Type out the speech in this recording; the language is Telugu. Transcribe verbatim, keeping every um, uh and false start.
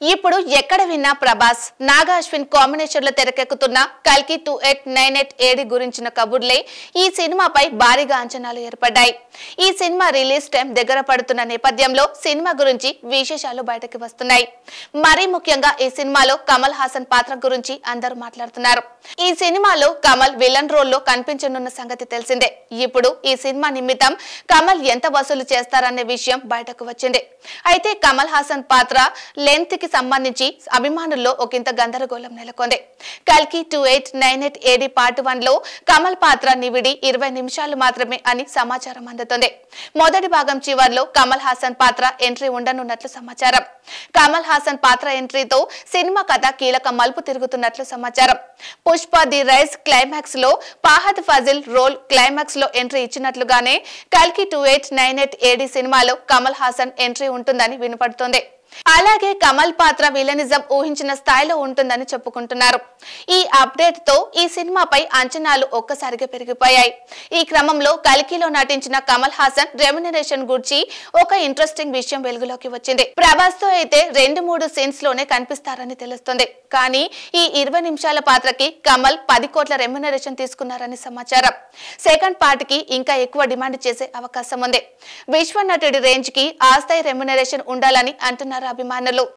ఇప్పుడు ఎక్కడ విన్నా ప్రభాస్ నాగా అశ్విన్ కాంబినేషన్ లో తెరకెక్కుతున్న కల్కి two eight nine eight AD గురించిన కబుర్లే ఈ సినిమాపై భారీగా అంచనాలు ఏర్పడ్డాయి. ఈ సినిమా రిలీజ్ టైం దగ్గర పడుతున్న నేపథ్యంలో సినిమా గురించి విశేషాలు బయటకు వస్తున్నాయి. మరీ ముఖ్యంగా ఈ సినిమాలో కమల్ హాసన్ పాత్ర గురించి అందరూ మాట్లాడుతున్నారు. ఈ సినిమాలో కమల్ విలన్ రోల్లో కనిపించనున్న సంగతి తెలిసిందే. ఇప్పుడు ఈ సినిమా నిమిత్తం కమల్ ఎంత వసూలు చేస్తారనే విషయం బయటకు వచ్చింది. అయితే కమల్ హాసన్ పాత్ర లెంత్ కి సంబంధించి అభిమానుల్లో ఒకంత గందరగోళం నెలకొంది. కల్కి two eight nine eight AD part one లో కమల్ పాత్ర నివిడి ఇరవై నిమిషాలు మాత్రమే అని సమాచారం అందుతుంది. మొదటి భాగం చివర్లో కమల్ హాసన్ పాత్ర ఎంట్రీ ఉండనున్నట్లు సమాచారం. కమల్ హాసన్ పాత్ర ఎంట్రీతో సినిమా కథ కీలక మలుపు తిరుగుతున్నట్లు సమాచారం. పుష్ప ది రైజ్ క్లైమాక్స్ లో ఫహద్ ఫాజిల్ రోల్ క్లైమాక్స్ లో ఎంట్రీ ఇచ్చినట్లుగానే కల్కి two eight nine eight AD సినిమాలో కమల్ హాసన్ ఎంట్రీ ఉంటుందని వినపడుతోంది. అలాగే కమల్ పాత్ర విలనిజం ఊహించిన స్థాయిలో ఉంటుందని చెప్పుకుంటున్నారు. ఈ అప్డేట్ తో ఈ సినిమాపై అంచనాలు ఒక్కసారిగా పెరిగిపోయాయి. ఈ క్రమంలో కల్కిలో నటించిన కమల్ హాసన్ రెమ్యునరేషన్ గురించి ఒక ఇంట్రెస్టింగ్ విషయం వెలుగులోకి వచ్చింది. ప్రభాస్ తో అయితే రెండు మూడు సీన్స్ లోనే కనిపిస్తారని తెలుస్తుంది. కానీ ఈ ఇరవై నిమిషాల పాత్రకి కమల్ పది కోట్ల రెమ్యునరేషన్ తీసుకున్నారని సమాచారం. సెకండ్ పార్ట్ కి ఇంకా ఎక్కువ డిమాండ్ చేసే అవకాశం ఉంది. విశ్వ నటుడి రేంజ్ కి ఆ స్థాయి రెమ్యునరేషన్ ఉండాలని అంటున్నారు అభిమానులు.